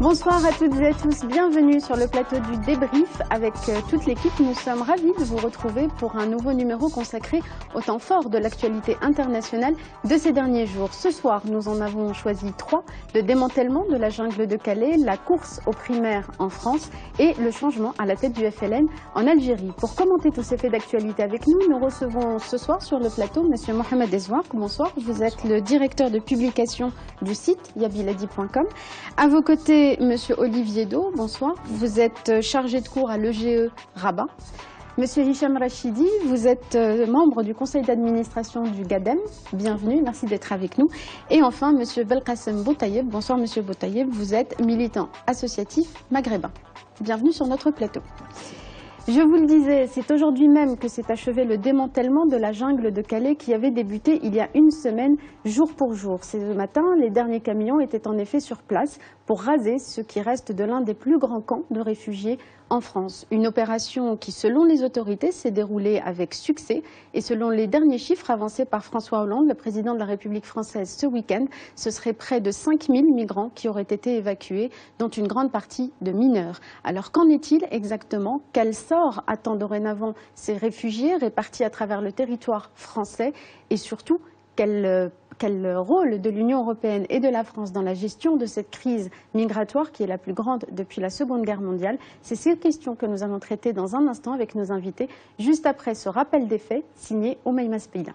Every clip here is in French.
Bonsoir à toutes et à tous, bienvenue sur le plateau du débrief avec toute l'équipe. Nous sommes ravis de vous retrouver pour un nouveau numéro consacré au temps fort de l'actualité internationale de ces derniers jours. Ce soir, nous en avons choisi 3, le démantèlement de la jungle de Calais, la course aux primaires en France et le changement à la tête du FLN en Algérie. Pour commenter tous ces faits d'actualité avec nous, nous recevons ce soir sur le plateau M. Mohamed Ezouak. Bonsoir, vous êtes le directeur de publication du site yabiladi.com. À vos côtés, Monsieur Olivier Do, bonsoir. Vous êtes chargé de cours à l'EGE Rabat. Monsieur Hicham Rachidi, vous êtes membre du conseil d'administration du GADEM. Bienvenue, merci d'être avec nous. Et enfin, Monsieur Belkacem Boutayeb. Bonsoir, Monsieur Boutayeb. Vous êtes militant associatif maghrébin. Bienvenue sur notre plateau. Je vous le disais, c'est aujourd'hui même que s'est achevé le démantèlement de la jungle de Calais qui avait débuté il y a une semaine, jour pour jour. Ce matin, les derniers camions étaient en effet sur place pour raser ce qui reste de l'un des plus grands camps de réfugiés en France. Une opération qui, selon les autorités, s'est déroulée avec succès. Et selon les derniers chiffres avancés par François Hollande, le président de la République française ce week-end, ce serait près de 5000 migrants qui auraient été évacués, dont une grande partie de mineurs. Alors qu'en est-il exactement? Quel sort attend dorénavant ces réfugiés répartis à travers le territoire français? Et surtout, quel rôle de l'Union européenne et de la France dans la gestion de cette crise migratoire qui est la plus grande depuis la Seconde Guerre mondiale? C'est ces questions que nous allons traiter dans un instant avec nos invités, juste après ce rappel des faits signé Oumaima Speyla.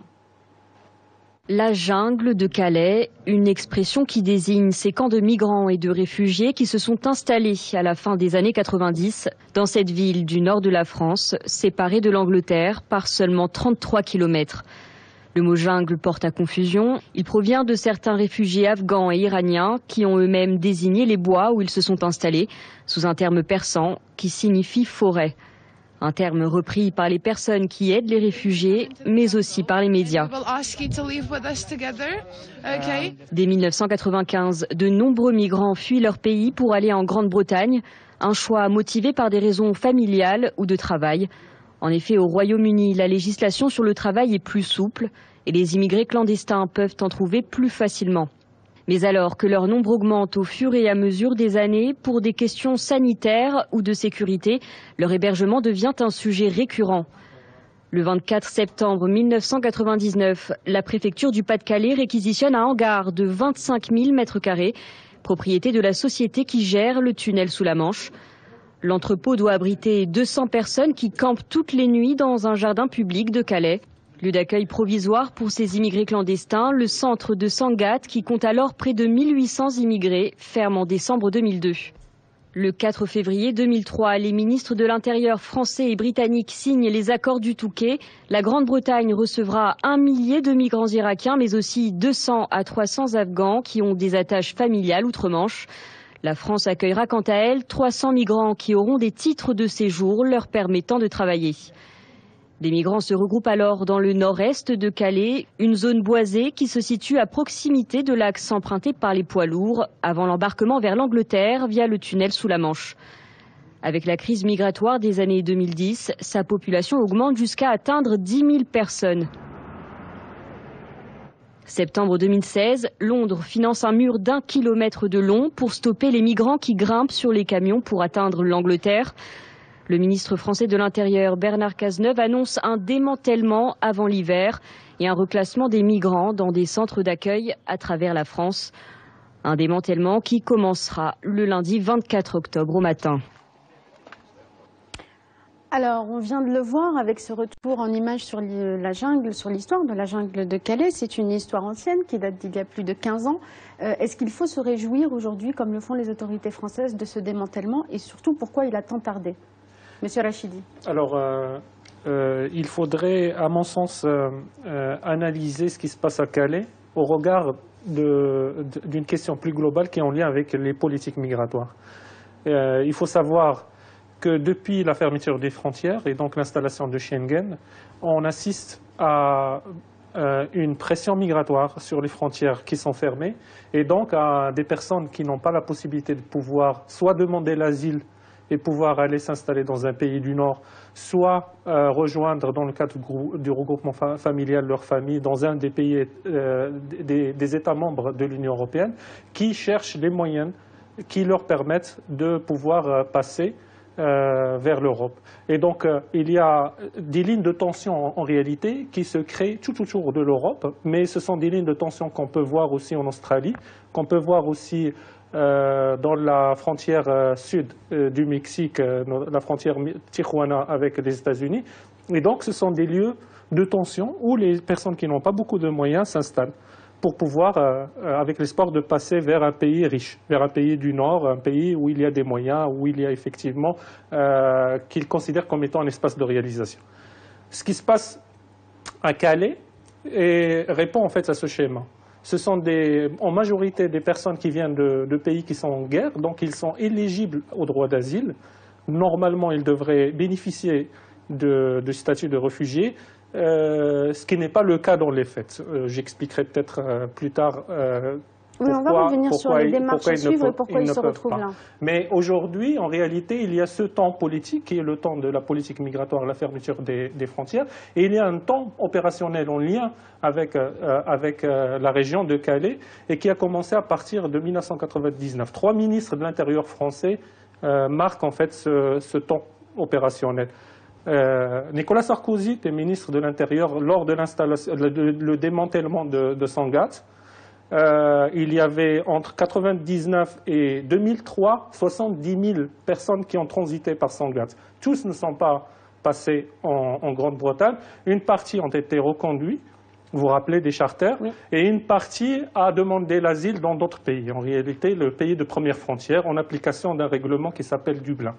La jungle de Calais, une expression qui désigne ces camps de migrants et de réfugiés qui se sont installés à la fin des années 90 dans cette ville du nord de la France, séparée de l'Angleterre par seulement 33 km. Le mot jungle porte à confusion. Il provient de certains réfugiés afghans et iraniens qui ont eux-mêmes désigné les bois où ils se sont installés sous un terme persan qui signifie forêt. Un terme repris par les personnes qui aident les réfugiés, mais aussi par les médias. Dès 1995, de nombreux migrants fuient leur pays pour aller en Grande-Bretagne, un choix motivé par des raisons familiales ou de travail. En effet, au Royaume-Uni, la législation sur le travail est plus souple et les immigrés clandestins peuvent en trouver plus facilement. Mais alors que leur nombre augmente au fur et à mesure des années pour des questions sanitaires ou de sécurité, leur hébergement devient un sujet récurrent. Le 24 septembre 1999, la préfecture du Pas-de-Calais réquisitionne un hangar de 25 000 m², propriété de la société qui gère le tunnel sous la Manche. L'entrepôt doit abriter 200 personnes qui campent toutes les nuits dans un jardin public de Calais. Lieu d'accueil provisoire pour ces immigrés clandestins, le centre de Sangatte, qui compte alors près de 1800 immigrés, ferme en décembre 2002. Le 4 février 2003, les ministres de l'Intérieur français et britanniques signent les accords du Touquet. La Grande-Bretagne recevra 1 millier de migrants irakiens, mais aussi 200 à 300 Afghans qui ont des attaches familiales outre-Manche. La France accueillera quant à elle 300 migrants qui auront des titres de séjour leur permettant de travailler. Les migrants se regroupent alors dans le nord-est de Calais, une zone boisée qui se situe à proximité de l'axe emprunté par les poids lourds avant l'embarquement vers l'Angleterre via le tunnel sous la Manche. Avec la crise migratoire des années 2010, sa population augmente jusqu'à atteindre 10 000 personnes. Septembre 2016, Londres finance un mur d'1 kilomètre de long pour stopper les migrants qui grimpent sur les camions pour atteindre l'Angleterre. Le ministre français de l'Intérieur, Bernard Cazeneuve, annonce un démantèlement avant l'hiver et un reclassement des migrants dans des centres d'accueil à travers la France. Un démantèlement qui commencera le lundi 24 octobre au matin. Alors, on vient de le voir avec ce retour en images sur la jungle, sur l'histoire de la jungle de Calais. C'est une histoire ancienne qui date d'il y a plus de 15 ans. Est-ce qu'il faut se réjouir aujourd'hui, comme le font les autorités françaises, de ce démantèlement et surtout pourquoi il a tant tardé? Monsieur Rachidi. Alors, il faudrait, à mon sens, analyser ce qui se passe à Calais au regard d'une question plus globale qui est en lien avec les politiques migratoires. Il faut savoir que depuis la fermeture des frontières et donc l'installation de Schengen, on assiste à une pression migratoire sur les frontières qui sont fermées et donc à des personnes qui n'ont pas la possibilité de pouvoir soit demander l'asile et pouvoir aller s'installer dans un pays du Nord, soit rejoindre dans le cadre du regroupement familial leur famille dans un des pays des États membres de l'Union européenne, qui cherchent les moyens qui leur permettent de pouvoir passer vers l'Europe. Et donc, il y a des lignes de tension en réalité qui se créent tout autour de l'Europe, mais ce sont des lignes de tension qu'on peut voir aussi en Australie, qu'on peut voir aussi dans la frontière sud du Mexique, la frontière Tijuana avec les États-Unis. Et donc, ce sont des lieux de tension où les personnes qui n'ont pas beaucoup de moyens s'installent pour pouvoir, avec l'espoir de passer vers un pays riche, vers un pays du Nord, un pays où il y a des moyens, où il y a effectivement, qu'ils considèrent comme étant un espace de réalisation. Ce qui se passe à Calais répond en fait à ce schéma. Ce sont en majorité des personnes qui viennent de pays qui sont en guerre, donc ils sont éligibles au droit d'asile. Normalement, ils devraient bénéficier du statut de réfugié. Ce qui n'est pas le cas dans les faits. J'expliquerai peut-être plus tard oui, on va revenir sur les démarches à suivre et pourquoi ils se retrouvent là. Mais aujourd'hui, en réalité, il y a ce temps politique qui est le temps de la politique migratoire, la fermeture des frontières, et il y a un temps opérationnel en lien avec la région de Calais et qui a commencé à partir de 1999. 3 ministres de l'Intérieur français marquent en fait ce temps opérationnel. Nicolas Sarkozy était ministre de l'Intérieur lors de le démantèlement de Sangatte. Il y avait entre 1999 et 2003 70 000 personnes qui ont transité par Sangatte. Tous ne sont pas passés en Grande-Bretagne. Une partie ont été reconduits, vous vous rappelez des charters, oui. Et une partie a demandé l'asile dans d'autres pays. En réalité, le pays de première frontière en application d'un règlement qui s'appelle Dublin.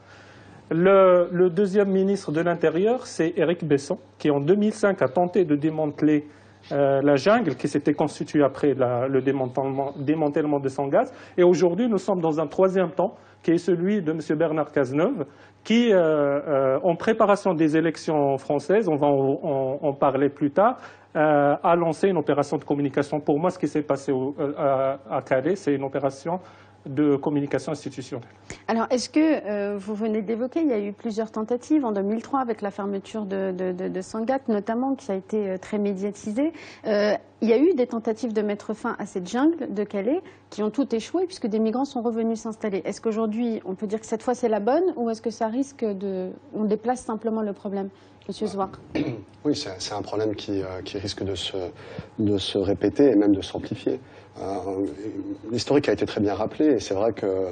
Le deuxième ministre de l'Intérieur, c'est Éric Besson, qui en 2005 a tenté de démanteler la jungle qui s'était constituée après le démantèlement de Sangatte. Et aujourd'hui, nous sommes dans un troisième temps, qui est celui de M. Bernard Cazeneuve, qui, en préparation des élections françaises, on va en parler plus tard, a lancé une opération de communication. Pour moi, ce qui s'est passé à Calais, c'est une opération de communication institutionnelle. Alors, est-ce que, vous venez d'évoquer, il y a eu plusieurs tentatives en 2003 avec la fermeture de Sangatte, notamment, qui a été très médiatisée. Il y a eu des tentatives de mettre fin à cette jungle de Calais qui ont toutes échoué puisque des migrants sont revenus s'installer. Est-ce qu'aujourd'hui, on peut dire que cette fois c'est la bonne ou est-ce que ça risque on déplace simplement le problème? Monsieur Zouar. Oui, c'est un problème qui risque de se répéter et même de s'amplifier. L'historique a été très bien rappelé et c'est vrai que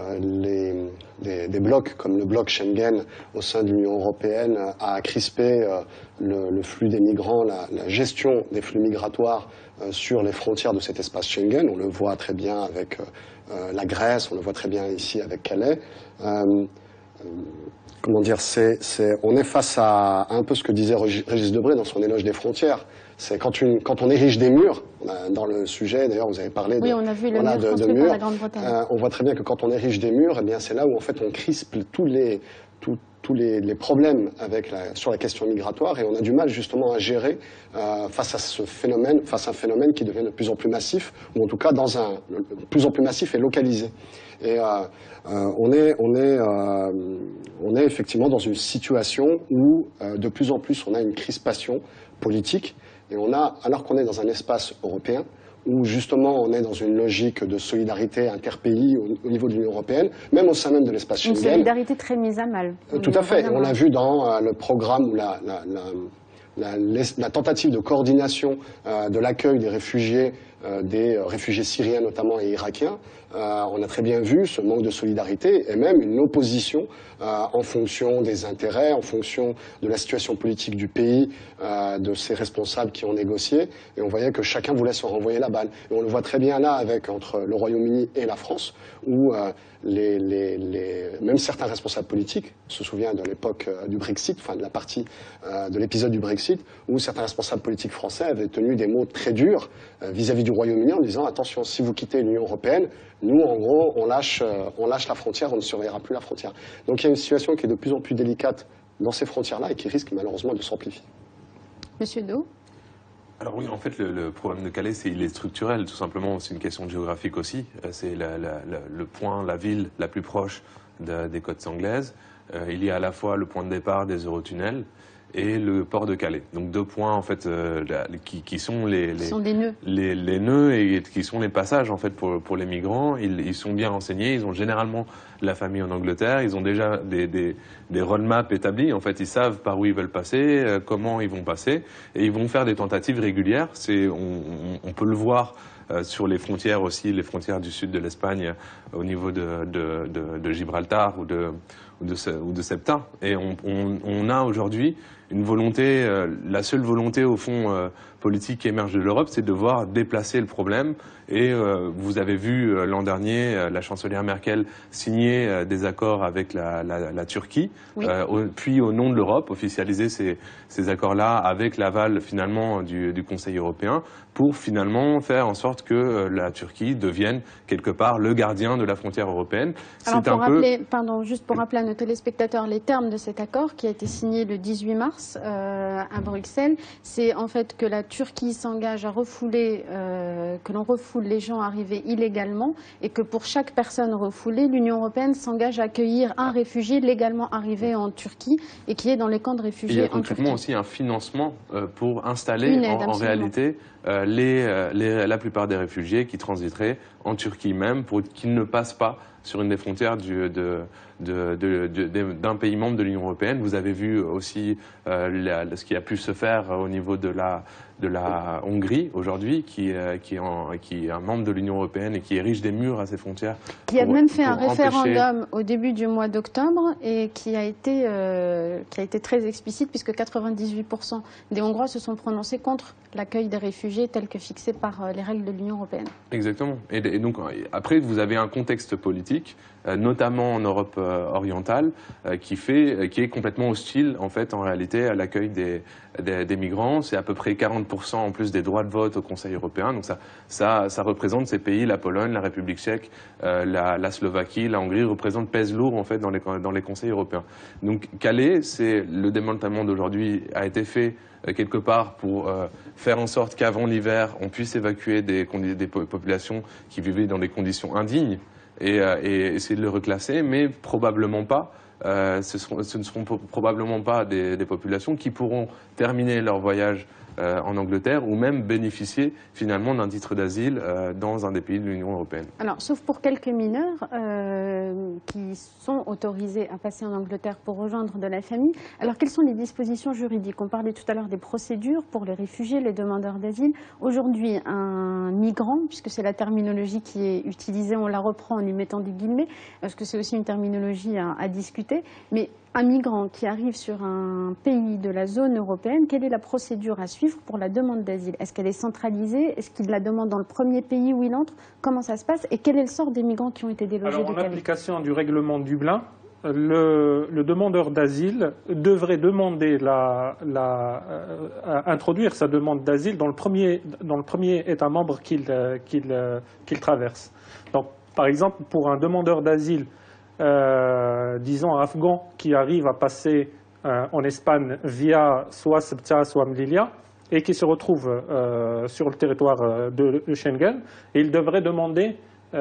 des blocs comme le bloc Schengen au sein de l'Union européenne a crispé le flux des migrants, la gestion des flux migratoires sur les frontières de cet espace Schengen. On le voit très bien avec la Grèce, on le voit très bien ici avec Calais. Comment dire, on est face à un peu ce que disait Régis Debray dans son éloge des frontières. C'est quand on érige des murs, dans le sujet, d'ailleurs vous avez parlé oui, on a vu le mur construit par la Grande-Bretagne. On voit très bien que quand on érige des murs, eh bien c'est là où en fait on crispe tous les problèmes sur la question migratoire et on a du mal justement à gérer face à un phénomène qui devient de plus en plus massif, ou en tout cas de plus en plus massif et localisé. Et on est effectivement dans une situation où de plus en plus on a une crispation politique et alors qu'on est dans un espace européen où justement on est dans une logique de solidarité interpays au niveau de l'Union européenne, même au sein même de l'espace Schengen. Une solidarité très mise à mal. Tout à fait. On l'a vu dans le programme où la tentative de coordination de l'accueil des réfugiés syriens notamment et irakiens. On a très bien vu ce manque de solidarité et même une opposition en fonction des intérêts, en fonction de la situation politique du pays, de ses responsables qui ont négocié. Et on voyait que chacun voulait se renvoyer la balle. Et on le voit très bien là entre le Royaume-Uni et la France, où même certains responsables politiques, on se souvient de l'époque du Brexit, enfin de la partie de l'épisode du Brexit, où certains responsables politiques français avaient tenu des mots très durs vis-à-vis du Royaume-Uni en disant attention, si vous quittez l'Union européenne, nous en gros on lâche la frontière, on ne surveillera plus la frontière. Donc il y a une situation qui est de plus en plus délicate dans ces frontières-là et qui risque malheureusement de s'amplifier. Monsieur Do. Alors oui, en fait, le problème de Calais, il est structurel, tout simplement. C'est une question géographique aussi. C'est le point, la ville la plus proche des côtes anglaises. il y a à la fois le point de départ des Eurotunnels et le port de Calais. Donc 2 points en fait qui sont les nœuds et qui sont les passages en fait pour les migrants. Ils sont bien renseignés, ils ont généralement la famille en Angleterre, ils ont déjà des roadmaps établis. En fait, ils savent par où ils veulent passer, comment ils vont passer, et ils vont faire des tentatives régulières. On peut le voir sur les frontières aussi, les frontières du sud de l'Espagne, au niveau de Gibraltar ou de Ceuta. Et on a aujourd'hui une volonté, la seule volonté au fond politique qui émerge de l'Europe, c'est de devoir déplacer le problème. Et vous avez vu l'an dernier la chancelière Merkel signer des accords avec la Turquie, oui. Puis au nom de l'Europe, officialiser ces accords-là avec l'aval finalement du Conseil européen pour finalement faire en sorte que la Turquie devienne quelque part le gardien de la frontière européenne. Alors juste pour rappeler à nos téléspectateurs les termes de cet accord qui a été signé le 18 mars à Bruxelles, c'est en fait que la Turquie s'engage à refouler, que l'on refoule les gens arrivés illégalement et que pour chaque personne refoulée, l'Union européenne s'engage à accueillir un réfugié légalement arrivé en Turquie et qui est dans les camps de réfugiés en Turquie. Il y a concrètement aussi un financement pour installer en réalité la plupart des réfugiés qui transiteraient en Turquie même pour qu'ils ne passent pas sur une des frontières d'un pays membre de l'Union européenne. Vous avez vu aussi ce qui a pu se faire au niveau de la Hongrie aujourd'hui, qui est un membre de l'Union européenne et qui érige des murs à ses frontières. Qui a même fait un référendum au début du mois d'octobre et qui a été très explicite puisque 98% des Hongrois se sont prononcés contre l'accueil des réfugiés tel que fixé par les règles de l'Union européenne. Exactement. Et donc après, vous avez un contexte politique, notamment en Europe orientale, qui est complètement hostile en fait en réalité à l'accueil des migrants. C'est à peu près 40% en plus des droits de vote au Conseil européen. Donc ça représente ces pays, la Pologne, la République tchèque, la Slovaquie, la Hongrie, pèsent lourd en fait dans les conseils européens. Donc Calais, le démantèlement d'aujourd'hui a été fait quelque part pour faire en sorte qu'avant l'hiver, on puisse évacuer des populations qui vivaient dans des conditions indignes et essayer de le reclasser, mais probablement pas. Ce ne seront probablement pas des populations qui pourront terminer leur voyage en Angleterre ou même bénéficier finalement d'un titre d'asile dans un des pays de l'Union européenne. Alors, sauf pour quelques mineurs qui sont autorisés à passer en Angleterre pour rejoindre de la famille. Alors, quelles sont les dispositions juridiques? On parlait tout à l'heure des procédures pour les réfugiés, les demandeurs d'asile. Aujourd'hui, un migrant, puisque c'est la terminologie qui est utilisée, on la reprend en y mettant des guillemets, parce que c'est aussi une terminologie à discuter, mais un migrant qui arrive sur un pays de la zone européenne, quelle est la procédure à suivre pour la demande d'asile? Est-ce qu'elle est centralisée? Est-ce qu'il la demande dans le premier pays où il entre? Comment ça se passe? Et quel est le sort des migrants qui ont été délogés de Calais? En application du règlement Dublin, le demandeur d'asile devrait demander introduire sa demande d'asile dans le premier État membre qu'il traverse. Donc, par exemple, pour un demandeur d'asile disons afghan qui arrive à passer en Espagne via soit Ceuta, soit Melilla et qui se retrouve sur le territoire de Schengen, et il devrait demander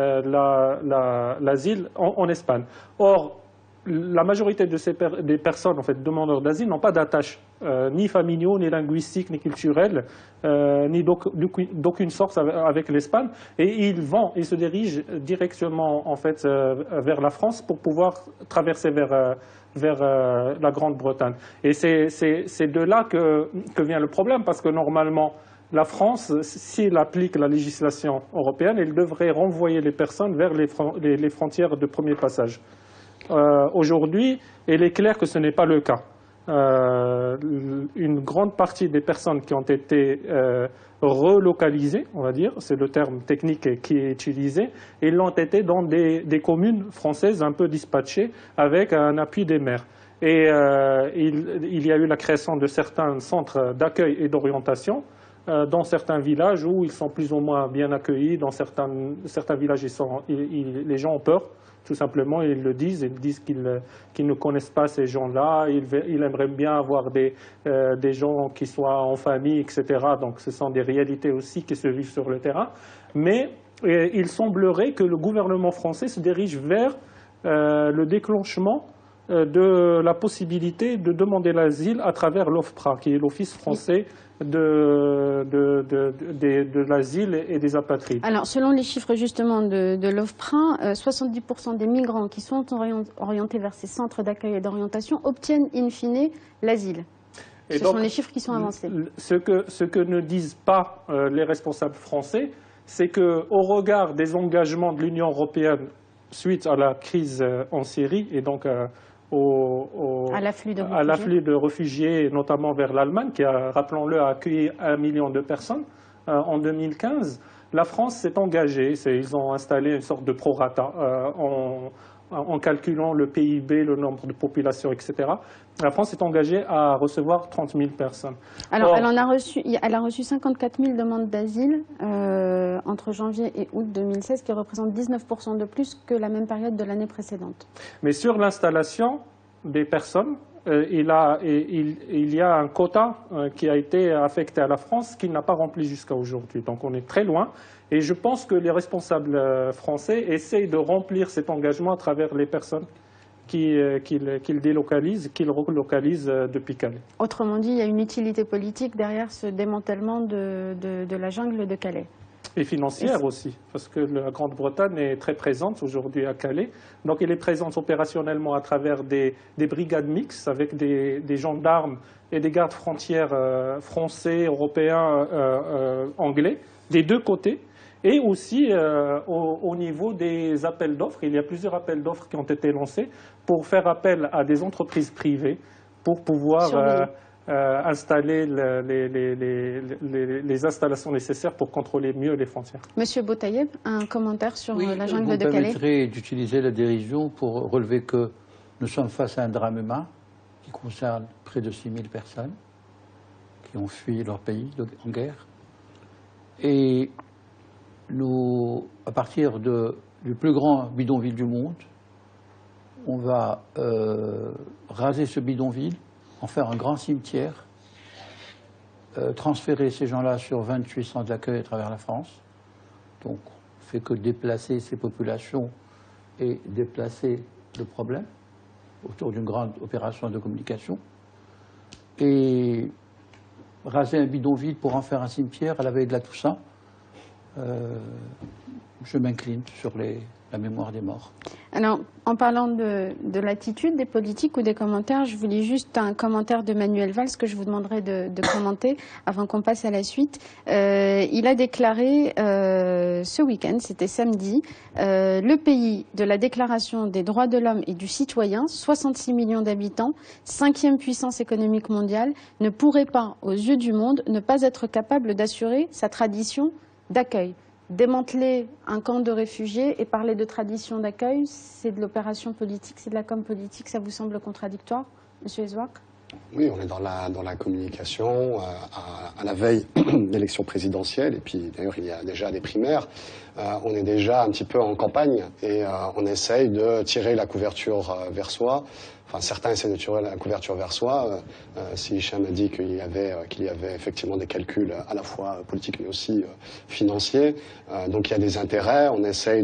l'asile en Espagne. Or, la majorité des personnes, en fait, demandeurs d'asile, n'ont pas d'attache, ni familiaux, ni linguistiques, ni culturels, ni d'aucune sorte avec l'Espagne. Et ils se dirigent directement, en fait, vers la France pour pouvoir traverser vers la Grande-Bretagne. Et c'est de là que vient le problème, parce que normalement, la France, s'il applique la législation européenne, elle devrait renvoyer les personnes vers les frontières de premier passage. Aujourd'hui, il est clair que ce n'est pas le cas. Une grande partie des personnes qui ont été relocalisées, on va dire, c'est le terme technique qui est utilisé, ils l'ont été dans des communes françaises un peu dispatchées avec un appui des maires. Et il y a eu la création de certains centres d'accueil et d'orientation dans certains villages où ils sont plus ou moins bien accueillis. Dans certains villages, les gens ont peur. Tout simplement, ils disent qu'ils ne connaissent pas ces gens-là, ils aimeraient bien avoir des gens qui soient en famille, etc. Donc ce sont des réalités aussi qui se vivent sur le terrain. Mais il semblerait que le gouvernement français se dirige vers le déclenchement de la possibilité de demander l'asile à travers l'OFPRA, qui est l'Office français de l'asile et des apatrides. Alors, selon les chiffres justement de l'OFPRA, 70% des migrants qui sont orientés vers ces centres d'accueil et d'orientation obtiennent in fine l'asile. Ce sont les chiffres qui sont avancés. Ce que ne disent pas les responsables français, c'est qu'au regard des engagements de l'Union européenne suite à la crise en Syrie et donc à l'afflux de réfugiés, notamment vers l'Allemagne, qui a, rappelons-le, accueilli 1 million de personnes en 2015, la France s'est engagée. Ils ont installé une sorte de prorata en calculant le PIB, le nombre de population, etc. La France est engagée à recevoir 30 000 personnes. Alors, elle a reçu 54 000 demandes d'asile entre janvier et août 2016, qui représente 19% de plus que la même période de l'année précédente. Mais sur l'installation des personnes, il y a un quota qui a été affecté à la France qu'il n'a pas rempli jusqu'à aujourd'hui. Donc on est très loin. Et je pense que les responsables français essayent de remplir cet engagement à travers les personnes qu'ils délocalisent, qu'ils relocalisent depuis Calais. Autrement dit, il y a une utilité politique derrière ce démantèlement de la jungle de Calais. Et financière aussi, parce que la Grande-Bretagne est très présente aujourd'hui à Calais. Donc elle est présente opérationnellement à travers des brigades mixtes avec des gendarmes et des gardes frontières français, européens, anglais, des deux côtés. Et aussi au niveau des appels d'offres, il y a plusieurs appels d'offres qui ont été lancés pour faire appel à des entreprises privées pour pouvoir installer les installations nécessaires pour contrôler mieux les frontières. Monsieur Boutayeb, un commentaire sur la jungle de Calais. Vous permettrez d'utiliser la dérision pour relever que nous sommes face à un drame humain qui concerne près de 6 000 personnes qui ont fui leur pays en guerre. Et nous, à partir du plus grand bidonville du monde, on va raser ce bidonville, en faire un grand cimetière, transférer ces gens-là sur 28 centres d'accueil à travers la France. Donc, on ne fait que déplacer ces populations et déplacer le problème autour d'une grande opération de communication. Et raser un bidonville pour en faire un cimetière à la veille de la Toussaint, je m'incline sur la mémoire des morts. Alors, en parlant de l'attitude des politiques ou des commentaires, je vous lis juste un commentaire de Manuel Valls que je vous demanderai de commenter avant qu'on passe à la suite. Il a déclaré ce week-end, c'était samedi, le pays de la Déclaration des droits de l'homme et du citoyen, 66 millions d'habitants, 5e puissance économique mondiale, ne pourrait pas, aux yeux du monde, ne pas être capable d'assurer sa tradition d'accueil. Démanteler un camp de réfugiés et parler de tradition d'accueil, c'est de l'opération politique, c'est de la com politique, ça vous semble contradictoire, Monsieur Ezouak? Oui, on est dans la communication à la veille d'élections présidentielles et puis d'ailleurs il y a déjà des primaires. On est déjà un petit peu en campagne et on essaye de tirer la couverture vers soi. Enfin, certains essaient de tirer la couverture vers soi. Si Hicham a dit qu'il y avait effectivement des calculs à la fois politiques mais aussi financiers. Donc il y a des intérêts. On essaye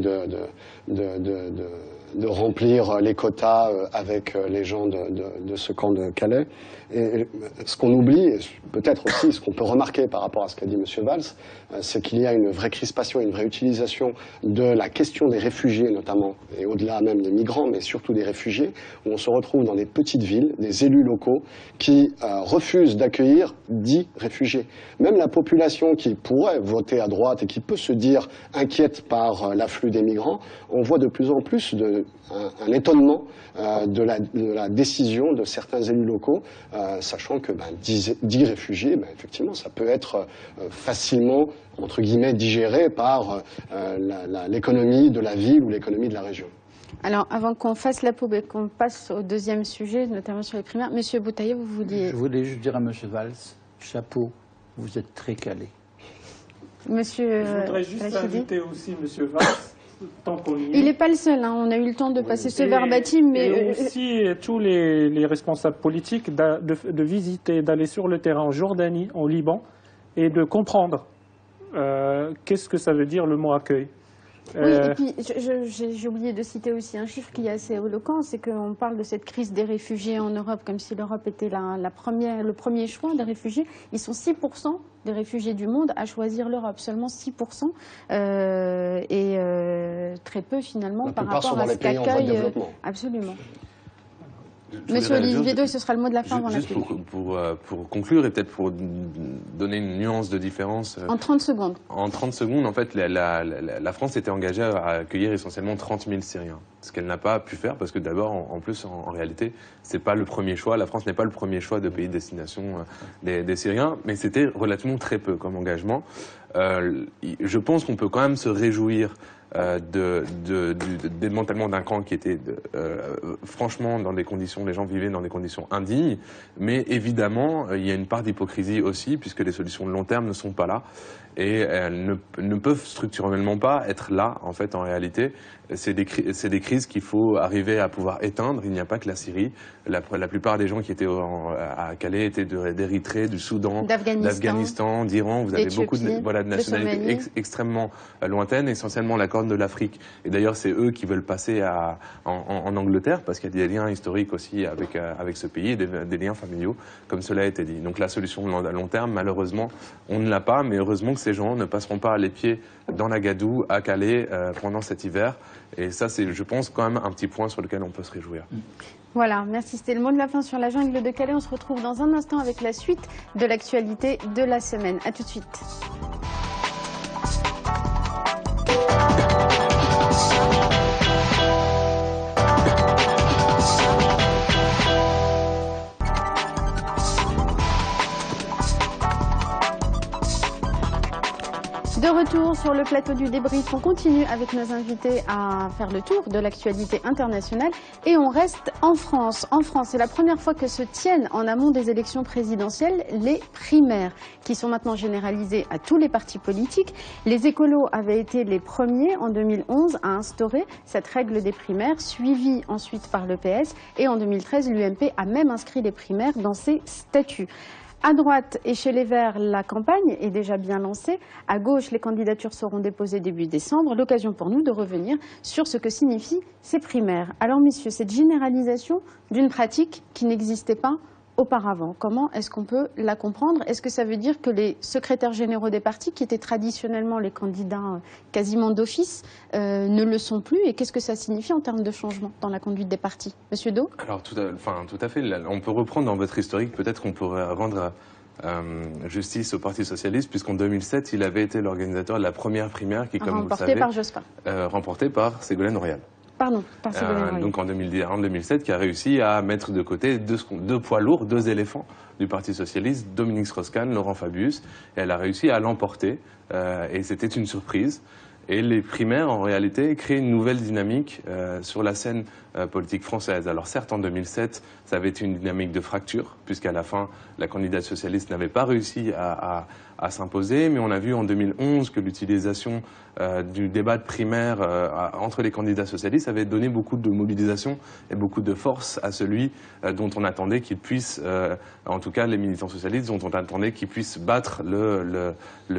de remplir les quotas avec les gens de ce camp de Calais. Et ce qu'on oublie, peut-être aussi ce qu'on peut remarquer par rapport à ce qu'a dit M. Valls, c'est qu'il y a une vraie crispation, une vraie utilisation de la question des réfugiés notamment, et au-delà même des migrants, mais surtout des réfugiés, où on se retrouve dans des petites villes, des élus locaux qui refusent d'accueillir 10 réfugiés. Même la population qui pourrait voter à droite et qui peut se dire inquiète par l'afflux des migrants, on voit de plus en plus un étonnement de la décision de certains élus locaux, sachant que 10 réfugiés, effectivement, ça peut être facilement, entre guillemets, digéré par l'économie de la ville ou l'économie de la région. Alors, avant qu'on fasse la pub et qu'on passe au deuxième sujet, notamment sur les primaires, Monsieur Boutayeb, vous vouliez... Je voulais juste dire à Monsieur Valls, chapeau, vous êtes très calé. Monsieur Je voudrais juste inviter aussi Monsieur Valls. Il n'est pas le seul, hein. On a eu le temps de passer ce verbatim. Mais et aussi tous les responsables politiques de visiter, d'aller sur le terrain en Jordanie, en Liban, et de comprendre qu'est-ce que ça veut dire le mot accueil. Oui, et puis j'ai oublié de citer aussi un chiffre qui est assez éloquent, c'est qu'on parle de cette crise des réfugiés en Europe comme si l'Europe était le premier choix des réfugiés. Ils sont 6% des réfugiés du monde à choisir l'Europe, seulement 6%, très peu finalement par rapport à ce qu'accueille. Absolument. Monsieur Olivier Doy, ce sera le mot de la fin avant la pub. Pour conclure et peut-être pour donner une nuance de différence. En 30 secondes. En 30 secondes, en fait, la France était engagée à accueillir essentiellement 30 000 Syriens. Ce qu'elle n'a pas pu faire parce que d'abord, en plus, en réalité, c'est pas le premier choix. La France n'est pas le premier choix de pays de destination des Syriens, mais c'était relativement très peu comme engagement. Je pense qu'on peut quand même se réjouir du démantèlement d'un camp qui était franchement dans des conditions, les gens vivaient dans des conditions indignes, mais évidemment il y a une part d'hypocrisie aussi puisque les solutions de long terme ne sont pas là et elles ne peuvent structurellement pas être là en fait en réalité. C'est des crises qu'il faut arriver à pouvoir éteindre. Il n'y a pas que la Syrie. La plupart des gens qui étaient à Calais étaient d'Érythrée, du Soudan, d'Afghanistan, d'Iran. Vous avez beaucoup de nationalités extrêmement lointaines, essentiellement la Corne de l'Afrique. Et d'ailleurs, c'est eux qui veulent passer en Angleterre parce qu'il y a des liens historiques aussi avec ce pays, des liens familiaux, comme cela a été dit. Donc la solution à long terme, malheureusement, on ne l'a pas, mais heureusement que ces gens ne passeront pas les pieds dans la gadoue à Calais pendant cet hiver. Et ça, c'est, je pense, quand même un petit point sur lequel on peut se réjouir. Voilà, merci. C'était le mot de la fin sur la jungle de Calais. On se retrouve dans un instant avec la suite de l'actualité de la semaine. À tout de suite. De retour sur le plateau du débrief, on continue avec nos invités à faire le tour de l'actualité internationale et on reste en France. En France, c'est la première fois que se tiennent en amont des élections présidentielles les primaires qui sont maintenant généralisées à tous les partis politiques. Les écolos avaient été les premiers en 2011 à instaurer cette règle des primaires, suivie ensuite par le PS et en 2013 l'UMP a même inscrit les primaires dans ses statuts. À droite et chez les Verts, la campagne est déjà bien lancée. À gauche, les candidatures seront déposées début décembre. L'occasion pour nous de revenir sur ce que signifient ces primaires. Alors messieurs, cette généralisation d'une pratique qui n'existait pas auparavant, comment est-ce qu'on peut la comprendre? Est-ce que ça veut dire que les secrétaires généraux des partis, qui étaient traditionnellement les candidats quasiment d'office, ne le sont plus? Et qu'est-ce que ça signifie en termes de changement dans la conduite des partis? Monsieur Do? Alors tout à fait. On peut reprendre dans votre historique, peut-être qu'on pourrait rendre justice au Parti Socialiste, puisqu'en 2007, il avait été l'organisateur de la première primaire qui, comme vous le savez, remportée par Ségolène Royal. Pardon, par Ségolène Royal. Donc en 2007, qui a réussi à mettre de côté deux poids lourds, deux éléphants du Parti Socialiste, Dominique Strauss-Kahn, Laurent Fabius, et elle a réussi à l'emporter, et c'était une surprise. Et les primaires, en réalité, créent une nouvelle dynamique sur la scène politique française. Alors certes, en 2007, ça avait été une dynamique de fracture, puisqu'à la fin, la candidate socialiste n'avait pas réussi à s'imposer, mais on a vu en 2011 que l'utilisation du débat de primaire entre les candidats socialistes avait donné beaucoup de mobilisation et beaucoup de force à celui dont on attendait qu'il puisse, en tout cas les militants socialistes, dont on attendait qu'il puisse battre le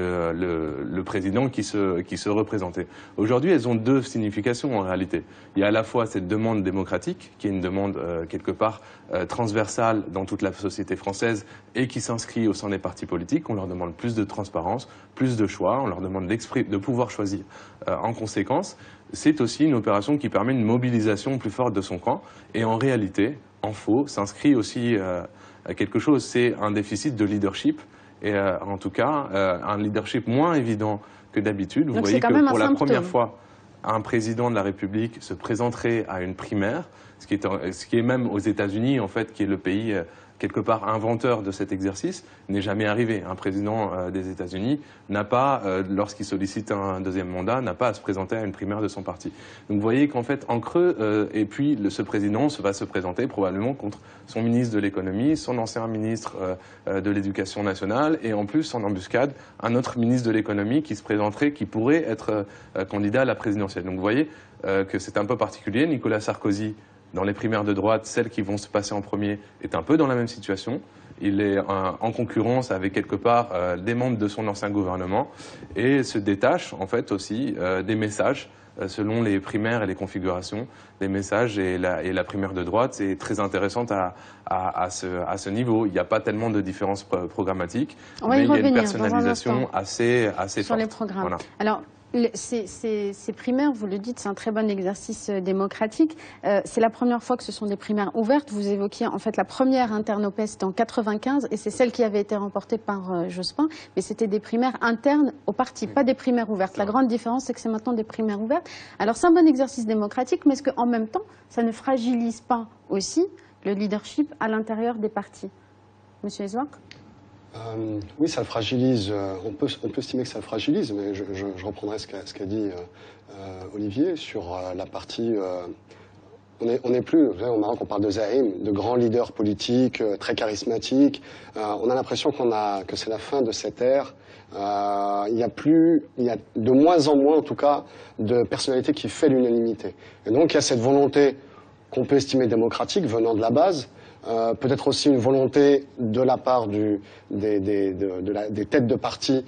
président qui se représentait. Aujourd'hui, elles ont deux significations en réalité. Il y a à la fois cette demande démocratique, qui est une demande quelque part transversale dans toute la société française et qui s'inscrit au sein des partis politiques. On leur demande plus de transparence, plus de choix, on leur demande de pouvoir choisir en conséquence. C'est aussi une opération qui permet une mobilisation plus forte de son camp et en réalité, en faux, s'inscrit aussi à quelque chose, c'est un déficit de leadership et en tout cas un leadership moins évident que d'habitude. Vous voyez que pour la première fois, un président de la République se présenterait à une primaire, ce qui est même aux États-Unis, en fait, qui est le pays quelque part inventeur de cet exercice, n'est jamais arrivé. Un président des États-Unis n'a pas, lorsqu'il sollicite un deuxième mandat, n'a pas à se présenter à une primaire de son parti. Donc vous voyez qu'en fait, en creux, et puis ce président va se présenter probablement contre son ministre de l'économie, son ancien ministre de l'éducation nationale, et en plus, en embuscade, un autre ministre de l'économie qui se présenterait, qui pourrait être candidat à la présidentielle. Donc vous voyez que c'est un peu particulier. Nicolas Sarkozy, dans les primaires de droite, celles qui vont se passer en premier, est un peu dans la même situation. il est en concurrence avec quelque part des membres de son ancien gouvernement et se détache en fait aussi des messages selon les primaires et les configurations des messages et la primaire de droite est très intéressante à ce niveau. Il n'y a pas tellement de différences programmatiques, mais il y a une personnalisation assez forte. Sur les programmes. Voilà. Alors, ces primaires, vous le dites, c'est un très bon exercice démocratique. C'est la première fois que ce sont des primaires ouvertes. Vous évoquiez en fait la première interne au PS, c'était en 95, et c'est celle qui avait été remportée par Jospin, mais c'était des primaires internes au parti, pas des primaires ouvertes. La grande différence, c'est que c'est maintenant des primaires ouvertes. Alors c'est un bon exercice démocratique, mais est-ce qu'en même temps, ça ne fragilise pas aussi le leadership à l'intérieur des partis? Monsieur Ezouak? Oui, ça le fragilise. On peut estimer que ça le fragilise, mais je reprendrai ce qu'a dit Olivier sur la partie. On n'est plus, au Maroc, on parle de Zaïm, de grands leaders politiques très charismatiques. On a l'impression que c'est la fin de cette ère. Il y a de moins en moins, en tout cas, de personnalités qui fait l'unanimité. Et donc, il y a cette volonté qu'on peut estimer démocratique venant de la base. Peut-être aussi une volonté de la part des têtes de parti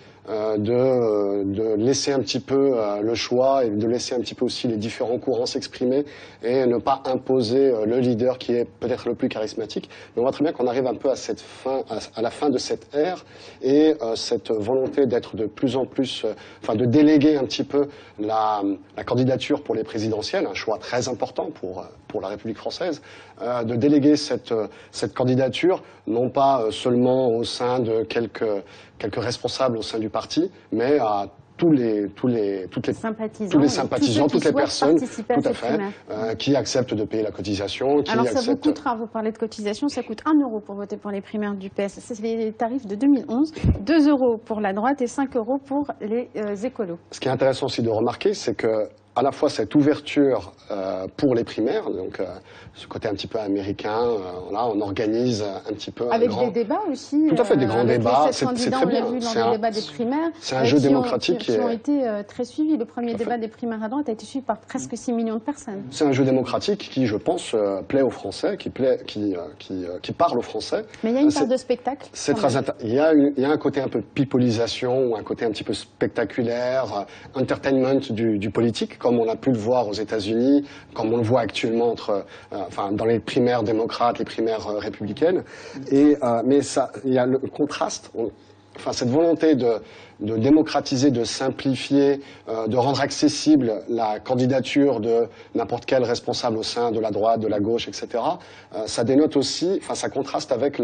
de laisser un petit peu le choix et de laisser un petit peu aussi les différents courants s'exprimer et ne pas imposer le leader qui est peut-être le plus charismatique. Mais on voit très bien qu'on arrive un peu à la fin de cette ère et cette volonté d'être de plus en plus, de déléguer un petit peu la candidature pour les présidentielles, un choix très important pour la République française, de déléguer cette candidature, non pas seulement au sein de quelques responsables au sein du parti, mais à tous les sympathisants, toutes les personnes, tout à fait, qui acceptent de payer la cotisation. Alors ça vous coûtera, vous parlez de cotisation, ça coûte 1 € pour voter pour les primaires du PS. C'est les tarifs de 2011, 2 € pour la droite et 5 € pour les écolos. Ce qui est intéressant aussi de remarquer, c'est que à la fois cette ouverture pour les primaires, donc ce côté un petit peu américain, là on organise un petit peu avec des débats aussi. Tout à fait, des grands débats, c'est très bien. On l'a vu dans les débats des primaires. C'est un jeu démocratique qui ont été très suivis. Le premier débat des primaires à droite a été suivi par presque 6 millions de personnes. C'est un jeu démocratique qui, je pense, plaît aux Français, qui parle aux Français. Mais il y a une part de spectacle. Il y a un côté un peu pipolisation, un côté un petit peu spectaculaire, entertainment du politique, comme on a pu le voir aux États-Unis, comme on le voit actuellement dans les primaires démocrates, les primaires républicaines. Mais il y a le contraste, cette volonté de démocratiser, de simplifier, de rendre accessible la candidature de n'importe quel responsable au sein de la droite, de la gauche, etc. Ça dénote aussi, ça contraste avec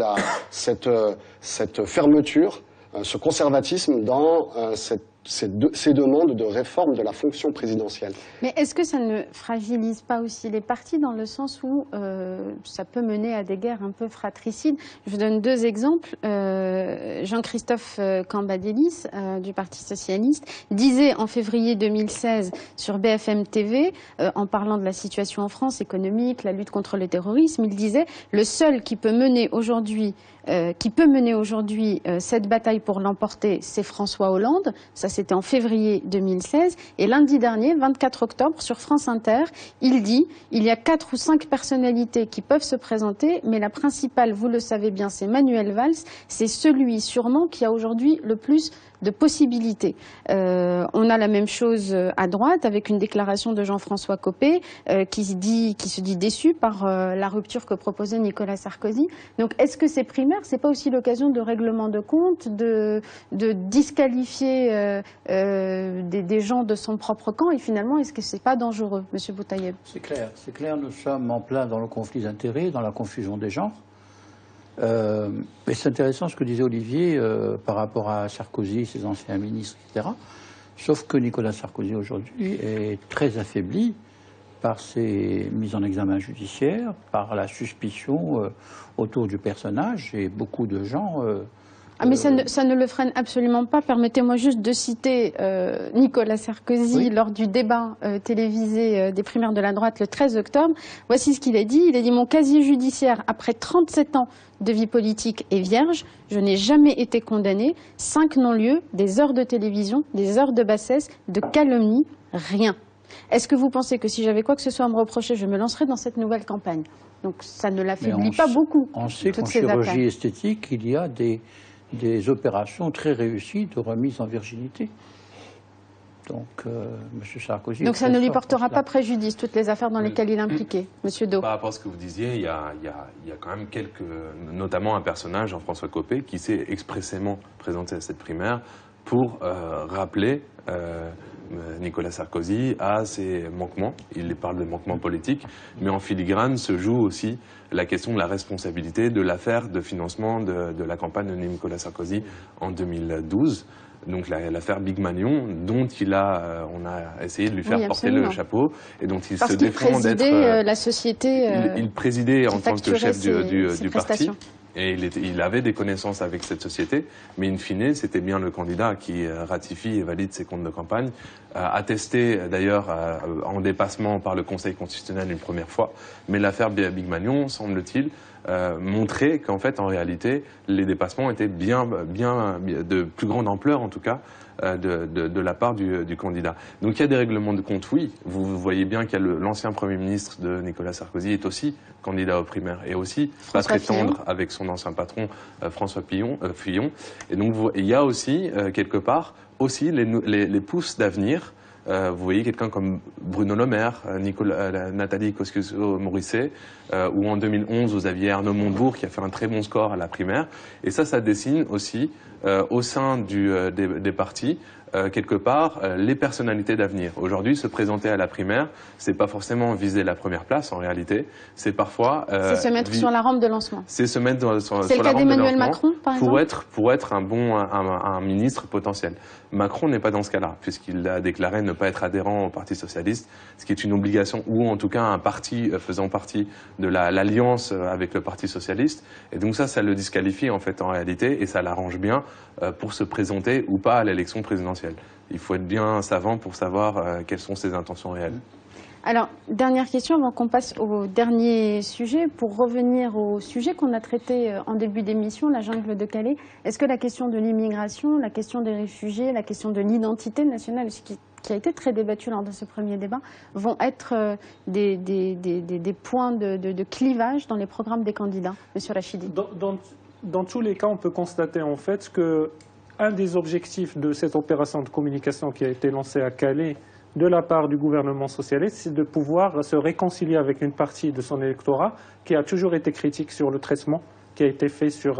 cette fermeture, ce conservatisme dans ces demandes de réforme de la fonction présidentielle. Mais est-ce que ça ne fragilise pas aussi les partis dans le sens où ça peut mener à des guerres un peu fratricides? Je vous donne 2 exemples. Jean-Christophe Cambadélis du Parti Socialiste disait en février 2016 sur BFM TV, en parlant de la situation en France économique, la lutte contre le terrorisme, il disait « Le seul qui peut mener aujourd'hui cette bataille pour l'emporter, c'est François Hollande ». Ça, c'était en février 2016. Et lundi dernier, 24 octobre, sur France Inter, il dit « Il y a 4 ou 5 personnalités qui peuvent se présenter, mais la principale, vous le savez bien, c'est Manuel Valls. C'est celui, sûrement, qui a aujourd'hui le plus de possibilités. » On a la même chose à droite, avec une déclaration de Jean-François Copé, qui se dit déçu par la rupture que proposait Nicolas Sarkozy. Donc, est-ce que ces primaires, c'est pas aussi l'occasion de règlement de compte, de disqualifier des gens de son propre camp, et finalement, est-ce que c'est pas dangereux, Monsieur Boutayeb? C'est clair, nous sommes en plein dans le conflit d'intérêts, dans la confusion des genres. Mais c'est intéressant ce que disait Olivier par rapport à Sarkozy, ses anciens ministres, etc. Sauf que Nicolas Sarkozy aujourd'hui est très affaibli par ses mises en examen judiciaires, par la suspicion autour du personnage, et beaucoup de gens... mais ça ne le freine absolument pas. Permettez-moi juste de citer Nicolas Sarkozy lors du débat télévisé des primaires de la droite le 13 octobre. Voici ce qu'il a dit. Il a dit « Mon casier judiciaire, après 37 ans de vie politique, est vierge. Je n'ai jamais été condamné. 5 non-lieux, des heures de télévision, des heures de bassesse, de calomnie, rien. » Est-ce que vous pensez que si j'avais quoi que ce soit à me reprocher, je me lancerais dans cette nouvelle campagne? Donc ça ne l'affaiblit pas beaucoup. On sait qu'en chirurgie esthétique, il y a des opérations très réussies de remise en virginité. Donc, M. Sarkozy... Donc ça ne lui portera pas préjudice, toutes les affaires dans lesquelles il est impliqué, M. Do. Par rapport à ce que vous disiez, il y a quand même notamment un personnage, Jean-François Copé, qui s'est expressément présenté à cette primaire pour rappeler Nicolas Sarkozy à ses manquements. Il parle de manquements politiques, mais en filigrane se joue aussi la question de la responsabilité de l'affaire de financement de la campagne de Nicolas Sarkozy en 2012. Donc l'affaire Big Magnon, dont on a essayé de lui faire porter le chapeau et dont il se défend d'être... la société... il présidait en tant que chef du parti. Et il avait des connaissances avec cette société, mais in fine, c'était bien le candidat qui ratifie et valide ses comptes de campagne, attesté d'ailleurs en dépassement par le Conseil constitutionnel une première fois. Mais l'affaire Big Magnon, semble-t-il, montrer qu'en fait, en réalité, les dépassements étaient bien de plus grande ampleur, en tout cas, de la part du candidat. Donc il y a des règlements de compte, oui. Vous voyez bien qu'il y a l'ancien Premier ministre de Nicolas Sarkozy est aussi candidat aux primaires et aussi pas très tendre avec son ancien patron François Fillon. Et donc il y a aussi, quelque part, aussi les pousses d'avenir. Vous voyez quelqu'un comme Bruno Le Maire, Nathalie Kosciusko-Morizet, ou en 2011 vous aviez Arnaud Montebourg qui a fait un très bon score à la primaire. Et ça dessine aussi au sein des partis quelque part les personnalités d'avenir. Aujourd'hui, se présenter à la primaire, c'est pas forcément viser la première place en réalité. C'est parfois c'est se mettre sur la rampe de lancement. C'est se mettre sur la rampe de lancement. C'est le cas d'Emmanuel Macron, par exemple. Pour être un ministre potentiel. Macron n'est pas dans ce cas-là, puisqu'il a déclaré ne pas être adhérent au Parti socialiste, ce qui est une obligation, ou en tout cas un parti faisant partie de l'alliance avec le Parti socialiste. Et donc ça le disqualifie en fait en réalité, et ça l'arrange bien pour se présenter ou pas à l'élection présidentielle. Il faut être bien savant pour savoir quelles sont ses intentions réelles. Alors, dernière question avant qu'on passe au dernier sujet. Pour revenir au sujet qu'on a traité en début d'émission, la jungle de Calais, est-ce que la question de l'immigration, la question des réfugiés, la question de l'identité nationale, qui a été très débattue lors de ce premier débat, vont être des points de clivage dans les programmes des candidats, M. Rachidi? Dans tous les cas, on peut constater en fait qu'un des objectifs de cette opération de communication qui a été lancée à Calais de la part du gouvernement socialiste, c'est de pouvoir se réconcilier avec une partie de son électorat qui a toujours été critique sur le traitement qui a été fait sur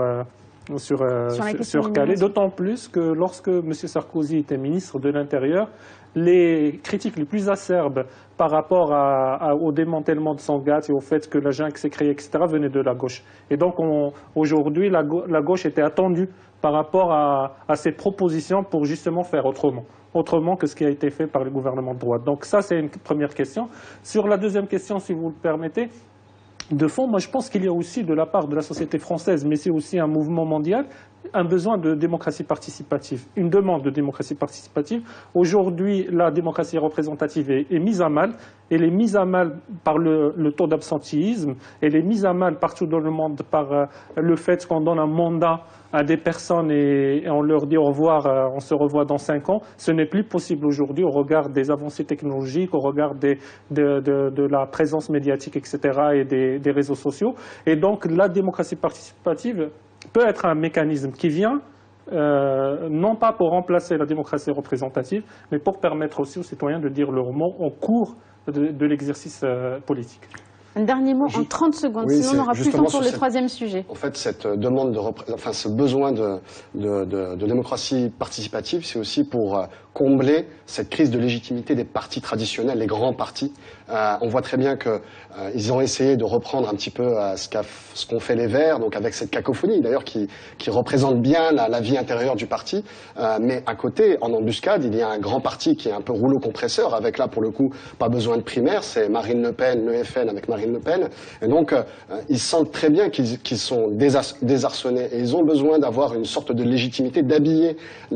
Calais, d'autant plus que lorsque M. Sarkozy était ministre de l'Intérieur, les critiques les plus acerbes par rapport au démantèlement de Sangatte et au fait que la jungle s'est créée, etc., venaient de la gauche. Et donc aujourd'hui, la gauche était attendue par rapport à ces propositions pour justement faire autrement que ce qui a été fait par le gouvernement de droite. Donc ça, c'est une première question. Sur la deuxième question, si vous le permettez, de fond, moi je pense qu'il y a aussi de la part de la société française, mais c'est aussi un mouvement mondial, un besoin de démocratie participative, une demande de démocratie participative. Aujourd'hui, la démocratie représentative est mise à mal. Elle est mise à mal par le taux d'absentéisme. Elle est mise à mal partout dans le monde par le fait qu'on donne un mandat à des personnes et on leur dit au revoir, on se revoit dans 5 ans. Ce n'est plus possible aujourd'hui au regard des avancées technologiques, au regard de la présence médiatique, etc. et des réseaux sociaux. Et donc la démocratie participative peut être un mécanisme qui vient, non pas pour remplacer la démocratie représentative, mais pour permettre aussi aux citoyens de dire leur mot au cours de l'exercice politique. Un dernier mot en 30 secondes, sinon on n'aura plus le temps pour le troisième sujet. En fait, cette demande ce besoin de démocratie participative, c'est aussi pour combler cette crise de légitimité des partis traditionnels, les grands partis. On voit très bien qu'ils ont essayé de reprendre un petit peu ce qu'ont fait les Verts, donc avec cette cacophonie d'ailleurs qui représente bien la vie intérieure du parti. Mais à côté, en embuscade, il y a un grand parti qui est un peu rouleau compresseur, avec là pour le coup pas besoin de primaire, c'est Marine Le Pen, le FN avec Marine Le Pen. Et donc ils sentent très bien qu'ils sont désarçonnés et ils ont besoin d'avoir une sorte de légitimité, d'habiller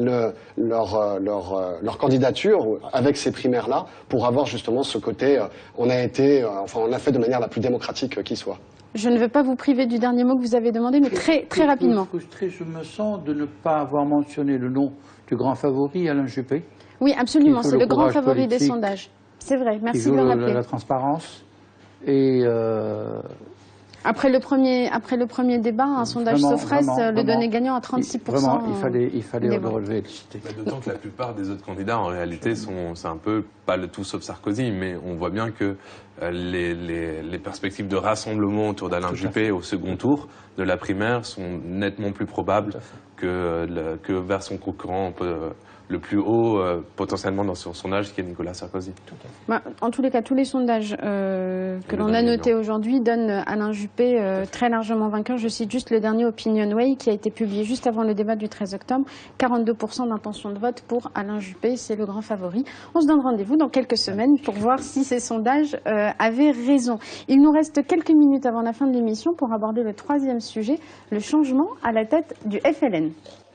leur candidature avec ces primaires-là pour avoir justement ce côté on a fait de manière la plus démocratique qui soit. Je ne veux pas vous priver du dernier mot que vous avez demandé, mais très rapidement. Frustré, je me sens de ne pas avoir mentionné le nom du grand favori, Alain Juppé. Oui, absolument, c'est le grand favori des sondages. C'est vrai, merci de le rappeler. La transparence et... Après le premier débat, un sondage Sofres le donnait gagnant à 36%. Vraiment, il fallait le relever. D'autant que la plupart des autres candidats, en réalité, c'est un peu, pas le tout sauf Sarkozy, mais on voit bien que les perspectives de rassemblement autour d'Alain Juppé au second tour de la primaire sont nettement plus probables que vers son concurrent le plus haut potentiellement dans son sondage, qui est Nicolas Sarkozy. En tous les cas, tous les sondages que l'on a notés aujourd'hui donnent Alain Juppé très largement vainqueur. Je cite juste le dernier Opinionway qui a été publié juste avant le débat du 13 octobre. 42% d'intention de vote pour Alain Juppé, c'est le grand favori. On se donne rendez-vous dans quelques semaines pour voir si ces sondages avaient raison. Il nous reste quelques minutes avant la fin de l'émission pour aborder le troisième sujet, le changement à la tête du FLN.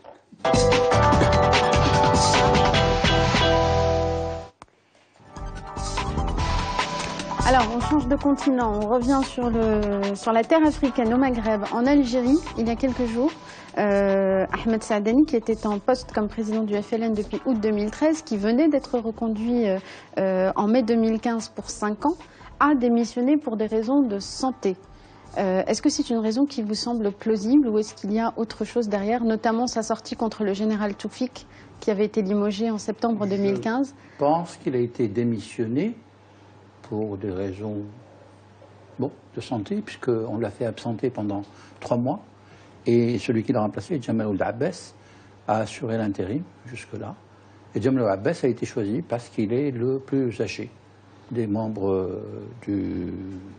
Alors, on change de continent, on revient sur la terre africaine, au Maghreb, en Algérie, il y a quelques jours. Ahmed Saadani, qui était en poste comme président du FLN depuis août 2013, qui venait d'être reconduit en mai 2015 pour 5 ans, a démissionné pour des raisons de santé. Est-ce que c'est une raison qui vous semble plausible ou est-ce qu'il y a autre chose derrière, notamment sa sortie contre le général Toufik, qui avait été limogé en septembre 2015? Je pense qu'il a été démissionné pour des raisons de santé, puisqu'on l'a fait absenter pendant 3 mois. Et celui qui l'a remplacé, Jamal Ould Abbas, a assuré l'intérim jusque-là. Et Jamal Ould Abbas a été choisi parce qu'il est le plus âgé des membres du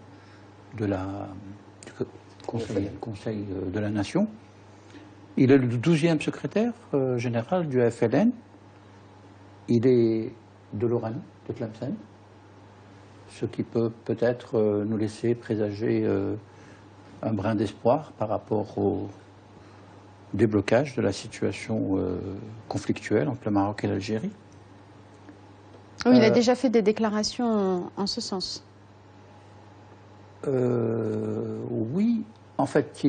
Conseil de la Nation. Il est le 12e secrétaire général du FLN. Il est de l'Oran, de Tlemcen, ce qui peut peut-être nous laisser présager un brin d'espoir par rapport au déblocage de la situation conflictuelle entre le Maroc et l'Algérie. Oui, il a déjà fait des déclarations en ce sens. Oui, en fait,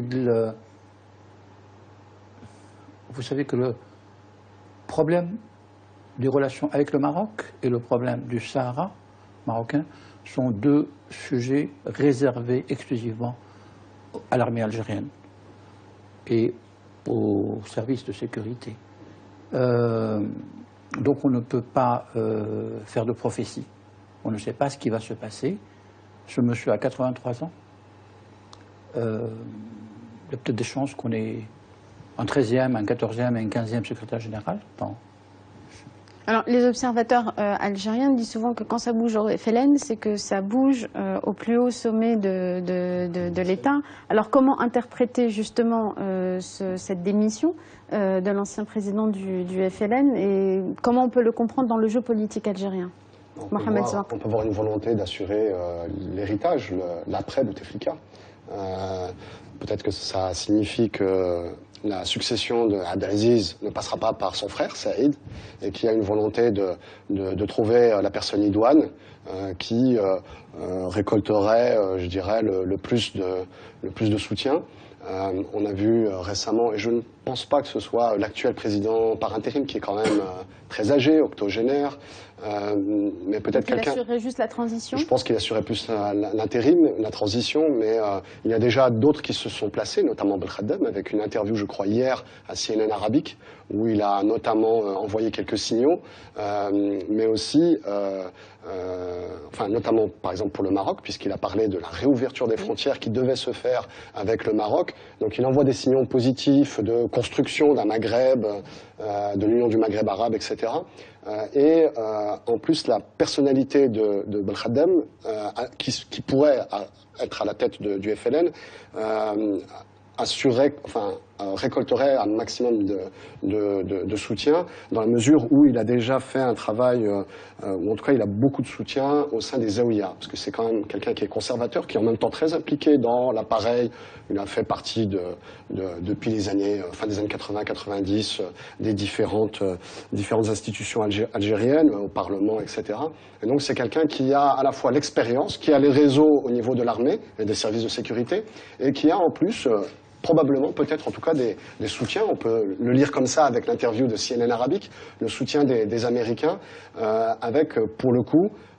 vous savez que le problème des relations avec le Maroc et le problème du Sahara marocain sont 2 sujets réservés exclusivement à l'armée algérienne et aux services de sécurité. Donc on ne peut pas faire de prophétie. On ne sait pas ce qui va se passer. Ce monsieur a 83 ans. Il y a peut-être des chances qu'on ait un 13e, un 14e et un 15e secrétaire général. Alors, les observateurs algériens disent souvent que quand ça bouge au FLN, c'est que ça bouge au plus haut sommet de l'État. Alors, comment interpréter justement cette démission de l'ancien président du FLN et comment on peut le comprendre dans le jeu politique algérien? On peut voir une volonté d'assurer l'héritage, l'après Bouteflika. Peut-être que ça signifie que la succession de Abdelaziz ne passera pas par son frère, Saïd, et qu'il y a une volonté de trouver la personne idoine qui récolterait, je dirais, le plus de soutien. On a vu récemment, et je ne pense pas que ce soit l'actuel président par intérim, qui est quand même très âgé, octogénaire, mais peut-être quelqu'un... Il assurerait juste la transition? Je pense qu'il assurait plus l'intérim, la transition, mais il y a déjà d'autres qui se sont placés, notamment Belkhaddam, avec une interview, je crois, hier à CNN Arabique, où il a notamment envoyé quelques signaux, mais aussi... notamment par exemple pour le Maroc, puisqu'il a parlé de la réouverture des frontières qui devait se faire avec le Maroc. Donc il envoie des signaux positifs de construction d'un Maghreb, de l'Union du Maghreb arabe, etc. En plus, la personnalité de Belkhaddam, qui pourrait être à la tête du FLN, récolterait un maximum de soutien, dans la mesure où il a déjà fait un travail, ou en tout cas il a beaucoup de soutien au sein des Zaouïas, parce que c'est quand même quelqu'un qui est conservateur, qui est en même temps très impliqué dans l'appareil. Il a fait partie depuis les années, fin des années 80-90, des différentes institutions algériennes, au Parlement, etc. Et donc c'est quelqu'un qui a à la fois l'expérience, qui a les réseaux au niveau de l'armée et des services de sécurité, et qui a en plus... probablement, peut-être en tout cas des soutiens, on peut le lire comme ça avec l'interview de CNN Arabique, le soutien des Américains, avec pour le coup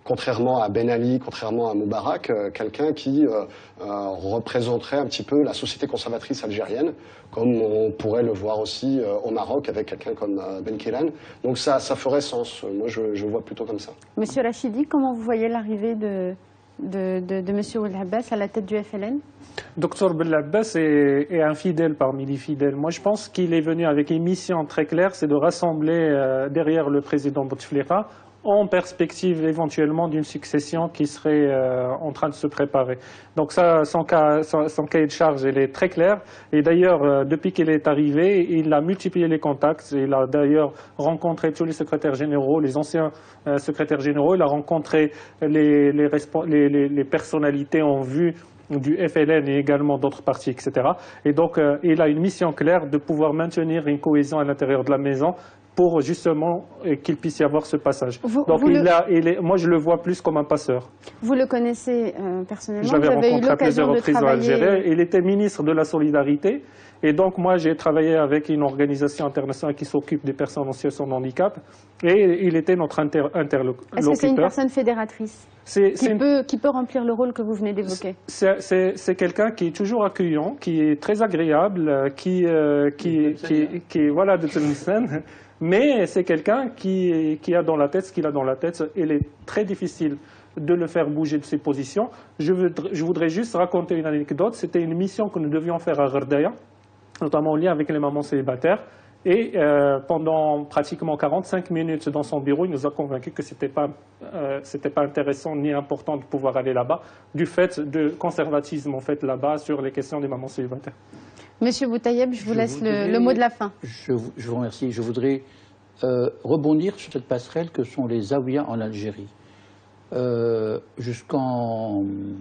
contrairement à Ben Ali, contrairement à Moubarak, quelqu'un qui représenterait un petit peu la société conservatrice algérienne, comme on pourrait le voir aussi au Maroc avec quelqu'un comme Ben Khélan. Donc ça ferait sens. Moi, je vois plutôt comme ça. Monsieur Rachidi, comment vous voyez l'arrivée de Monsieur Belabbas à la tête du FLN? Dr Belabbas est un fidèle parmi les fidèles. Moi, je pense qu'il est venu avec une mission très claire, c'est de rassembler derrière le président Bouteflika en perspective éventuellement d'une succession qui serait en train de se préparer. Donc ça, son cahier de charge, il est très clair. Et d'ailleurs, depuis qu'il est arrivé, il a multiplié les contacts. Il a d'ailleurs rencontré tous les secrétaires généraux, les anciens secrétaires généraux. Il a rencontré les personnalités en vue du FLN et également d'autres partis, etc. Et donc, il a une mission claire de pouvoir maintenir une cohésion à l'intérieur de la maison pour justement qu'il puisse y avoir ce passage. Donc moi, je le vois plus comme un passeur. Vous le connaissez personnellement? Je l'avais rencontré à plusieurs reprises en Algérie. Il était ministre de la Solidarité. Et donc, moi, j'ai travaillé avec une organisation internationale qui s'occupe des personnes en situation de handicap. Et il était notre interlocuteur. Est-ce que c'est une personne fédératrice qui peut remplir le rôle que vous venez d'évoquer? C'est quelqu'un qui est toujours accueillant, qui est très agréable, qui voilà, de Tlemcen. Mais c'est quelqu'un qui a dans la tête ce qu'il a dans la tête. Il est très difficile de le faire bouger de ses positions. Je voudrais juste raconter une anecdote. C'était une mission que nous devions faire à Gherdaya, notamment en lien avec les mamans célibataires. Et pendant pratiquement 45 minutes dans son bureau, il nous a convaincus que c'était pas intéressant ni important de pouvoir aller là-bas, du fait de conservatisme en fait là-bas sur les questions des mamans célibataires. Monsieur Boutayeb, je vous laisse le mot de la fin. Je vous remercie. Je voudrais rebondir sur cette passerelle que sont les Zaouïas en Algérie. Jusqu'en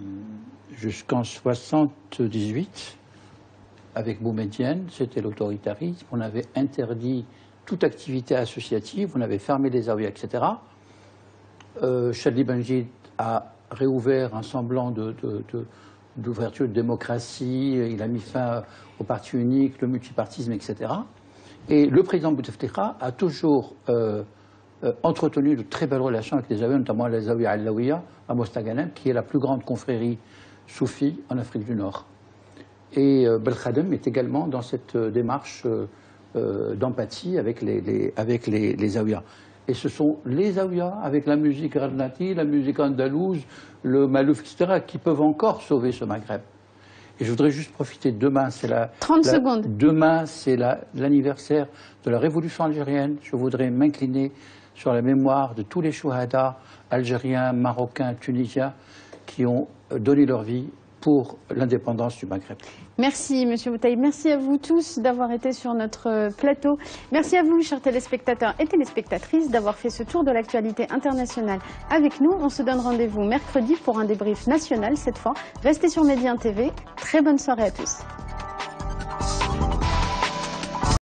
78, avec Boumedienne, c'était l'autoritarisme. On avait interdit toute activité associative, on avait fermé les Zaouïas, etc. Chadli Benjid a réouvert un semblant d'ouverture de démocratie, il a mis fin au parti unique, le multipartisme, etc. Et le président Bouteflika a toujours entretenu de très belles relations avec les Zaouïas, notamment la Zaouïa Alaouia à Mostaganem, qui est la plus grande confrérie soufie en Afrique du Nord. Et Belkhadem est également dans cette démarche d'empathie avec les Zaouïas. Et ce sont les Zaouïas, avec la musique Radnati, la musique andalouse, le Malouf, etc., qui peuvent encore sauver ce Maghreb. Et je voudrais juste profiter, demain, c'est demain, c'est l'anniversaire de la révolution algérienne. Je voudrais m'incliner sur la mémoire de tous les chouhadas algériens, marocains, tunisiens, qui ont donné leur vie pour l'indépendance du Maghreb. Merci, Monsieur Boutayeb. Merci à vous tous d'avoir été sur notre plateau. Merci à vous, chers téléspectateurs et téléspectatrices, d'avoir fait ce tour de l'actualité internationale avec nous. On se donne rendez-vous mercredi pour un débrief national cette fois. Restez sur Média TV. Très bonne soirée à tous.